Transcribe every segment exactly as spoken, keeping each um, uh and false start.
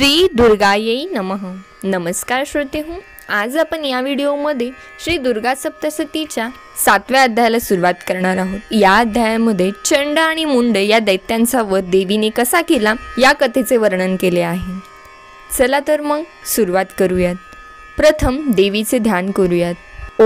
श्री दुर्गायै नमः। नमस्कार श्रोते हो, आज आपण या व्हिडिओमध्ये श्री दुर्गा सप्तशतीच्या सातव्या अध्यायाला सुरुवात करणार आहोत। या अध्यायामध्ये चंड आणि मुंड या दैत्यांचा वध देवीने कसा केला या कथेचे वर्णन केले आहे। चला तर मग सुरुवात करूयात। प्रथम देवीचे ध्यान करूयात।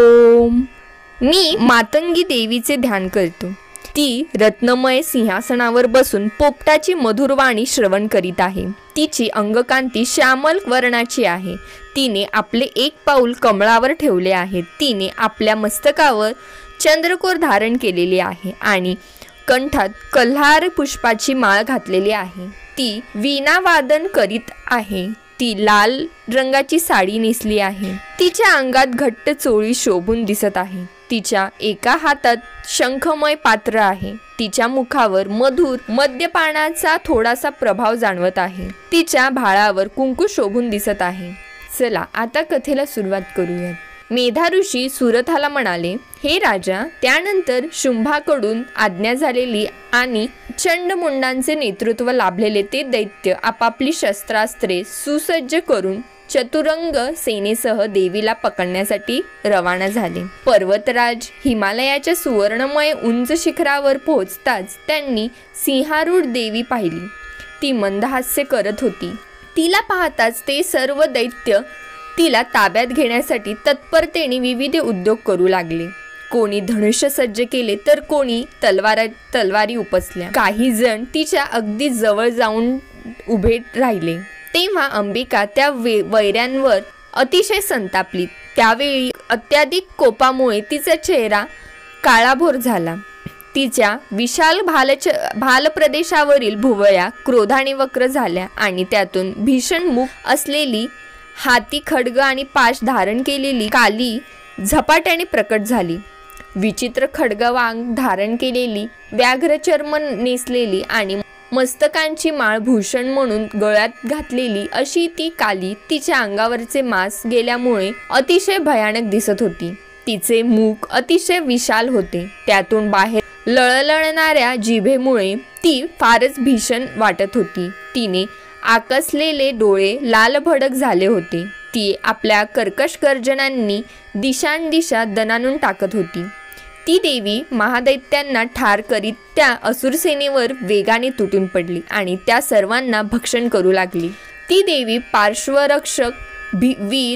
ओम मी मातंगी देवीचे ध्यान करतो। ती रत्नमय सिंहासनावर बसून पोपटाची मधुर वाणी श्रवण करीत आहे। तिची अंगकांती श्यामल वर्णाची आहे। तिने आपले एक पाऊल कमळावर ठेवले आहे। तिने आपल्या मस्तकावर चंद्रकोर धारण केलेली आहे आणि कंठात कल्हार पुष्पाची माळ घातलेली आहे। ती वीणा वादन करीत आहे। ती लाल रंगाची साडी नेसली आहे। तिच्या अंगात घट्ट चोळी शोभून दिसत आहे। तिच्या एका हातात शंखमय पात्र आहे। तिच्या मुखावर मधुर मद्यपानाचा थोडासा प्रभाव जाणवत आहे। तिच्या भाळावर कुंकू शोभून दिसत आहे। चला आता कथेला सुरुवात करूयात। मेधा ऋषी सुरथाला म्हणाले, हे राजा, त्यानंतर शुंभाकडून आज्ञा झालेली आणि चंडमुंडांचे नेतृत्व लाभलेले ते दैत्य आपापली शस्त्रास्त्रे सुसज्ज करून चतुरंग सेनेसह देवीला पकडण्यासाठी रवाना झाले। पर्वतराज हिमालयाच्या सुवर्णमय उंच शिखरावर पोहोचताच त्यांनी सिंहारूढ देवी पाहिली। ती मंदहास्य करत होती। तिला पाहताच ते सर्व दैत्य तिला ताब्यात घेण्यासाठी तत्परतेने विविध उद्योग करू लागले। कोणी धनुष्य सज्ज केले तर कोणी तलवार तलवारी उपसल्या। काही जण तिच्या अगदी जवळ जाऊन उभे राहिले। तेव्हा अंबिका त्या वैऱ्यांवर अतिशय संतापली। त्यावेळी अत्याधिक कोपामुळे तिचा चेहरा काळाभोर झाला। तिच्या विशाल भालच भाल प्रदेशावरील भुवया क्रोधाने वक्र झाल्या आणि त्यातून भीषण मुख असलेली हाती खड्ग आणि पाश धारण केलेली काली झपाट्याने प्रकट झाली। विचित्र खड्गवांग धारण केलेली, व्याघ्र चर्म नेसलेली आणि मस्तकांची माळ भूषण म्हणून गळ्यात घातलेली अशी ती काली तिच्या अंगावरचे मांस गेल्यामुळे अतिशय भयानक दिसत होती। तिचे मुख अतिशय विशाल होते। त्यातून बाहेर लळलळणाऱ्या जिभेमुळे ती फारच भीषण वाटत होती। तिने आकसलेले डोळे लालभडक झाले होते। ती आपल्या कर्कश गर्जनांनी दिशांदिशा दणाणून टाकत होती। ती देवी महादैत्यांना ठार करीत त्या असुरसेनेवर वेगाने तुटून पडली आणि त्या सर्वांना भक्षण करू लागली। ती देवी पार्श्वरक्षक वीर,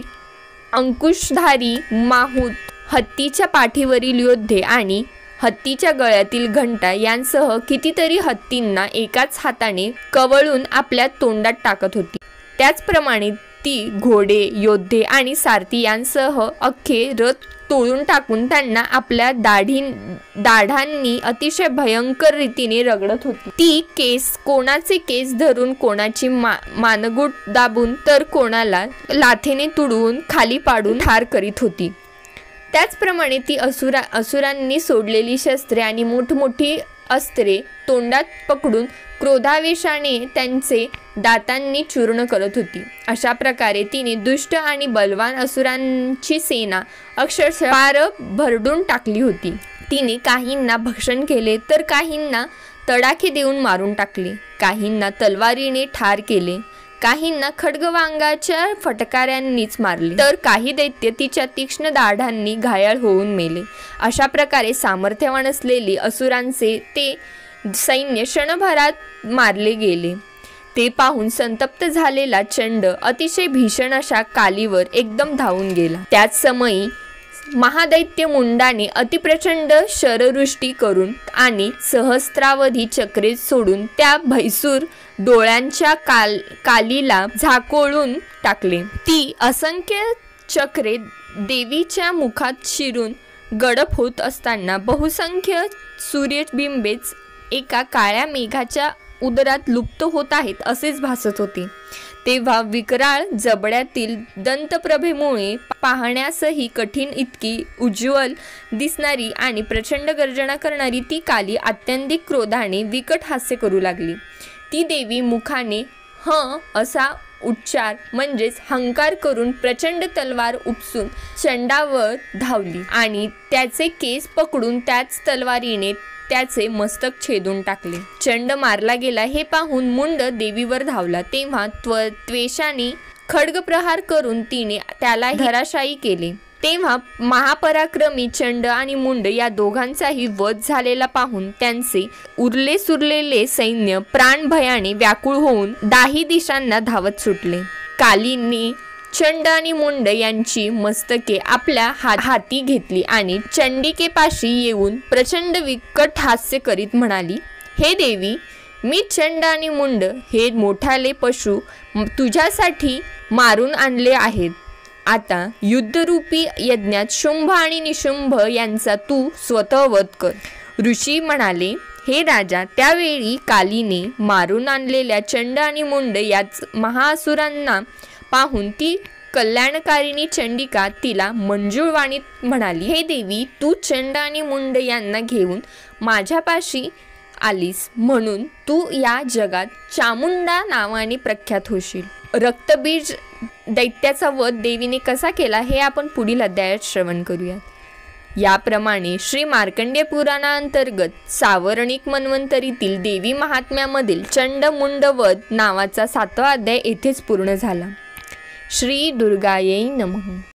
अंकुशधारी माहूत, हत्तीच्या पाठीवरील योद्धे आणि हत्तीच्या गळ्यातील घंटा यांसह कितीतरी हत्तींना एकाच हाताने कवळून आपल्या तोंडात टाकत होती। त्याचप्रमाणे ती घोडे, योद्धे आणि सारथी यांसह अख्खे रथ तोडून टाकून त्यांना आपल्या दाढी दाढांनी अतिशय भयंकर रीतीने रगडत होती। ती केस कोणाचे केस धरून, कोणाची मा मानगूट दाबून तर कोणाला लाथेने तुडवून खाली पाडून ठार करीत होती। त्याचप्रमाणे ती असुरा असुरांनी सोडलेली शस्त्रे आणि मोठमोठी अस्त्रे तोंडात पकडून क्रोधावेशाने त्यांचे दातांनी चूर्ण करत होती। अशा प्रकारे तिने दुष्ट आणि बलवान असुरांची सेना अक्षरशः पार भरडून टाकली होती। तिने काहींना भक्षण केले तर काहींना तडाखे देऊन मारून टाकले। काहींना तलवारीने ठार केले, काहींना खड्गवांगाच्या फटकाऱ्यांनीच मारले, तर काही दैत्य तिच्या तीक्ष्ण दाढांनी घायाळ होऊन मेले। अशा प्रकारे सामर्थ्यवान असलेली असुरांचे ते सैन्य क्षणभरात मारले गेले। ते पाहून संतप्त झालेला चंड अतिशय भीषण अशा कालीवर एकदम धावून गेला। त्याच समयी महादैत्य मुंडाने अतिप्रचंड शरवृष्टी करून आणि सहस्त्रावधी चक्रे सोडून त्या भैसूर डोळ्यांच्या काल कालीला झाकोळून टाकले। ती असंख्य चक्रे देवीच्या मुखात शिरून गडप होत असताना बहुसंख्य सूर्यबिंबेच एका काळ्या मेघाच्या उदरात लुप्त होत आहेत असेच भासत होते। तेव्हा विकराळ जबड्यातील दंतप्रभेमुळे पाहण्यासही कठीण इतकी उज्ज्वल दिसणारी आणि प्रचंड गर्जना करणारी ती काली अत्यंतिक क्रोधाने विकट हास्य करू लागली। ती देवी मुखाने ह असा उच्चार म्हणजेच हंकार करून प्रचंड तलवार उपसून चंडावर धावली आणि त्याचे केस पकडून त्याच तलवारीने त्याचे मस्तक छेदून टाकले. चंड मारला गेला हे पाहून मुंड देवीवर धावला. तेव्हा त्व त्वेषाने खड्गप्रहार करून तिने त्याला धराशायी केले. तेव्हा महापराक्रमी चंड आणि मुंड या दोघांचाही वध झालेला पाहून त्यांचे उरले सुरलेले सैन्य प्राणभयाने व्याकुळ होऊन दाही दिशांना धावत सुटले. कालीने चंड आणि मुंड यांची मस्तके आपल्या हाती घेतली आणि चंडिकेपाशी येऊन प्रचंड विकट हास्य करीत म्हणाली, हे देवी, मी चंड आणि मुंड हे मोठाले पशु तुझ्यासाठी मारून आणले आहेत. आता युद्धरूपी यज्ञात शुंभ आणि निशुंभ यांचा तू स्वतः वध कर. ऋषी म्हणाले, हे राजा, त्यावेळी कालीने मारून आणलेल्या चंड आणि मुंड याच महासुरांना पाहून ती कल्याणकारिणी चंडिका तिला मंजूळवाणीत म्हणाली, हे देवी, तू चंड आणि मुंड यांना घेऊन माझ्यापाशी आलीस म्हणून तू या जगात चामुंडा नावाने प्रख्यात होशील. रक्तबीज दैत्याचा वध देवीने कसा केला हे आपण पुढील अध्यायात श्रवण करूया. याप्रमाणे श्री मार्कंडेय पुराणांतर्गत सावर्णिक मन्वंतरीतील देवी महात्म्यामधील चंड मुंड वध नावाचा सातवा अध्याय येथेच पूर्ण झाला. श्री दुर्गायै नमः.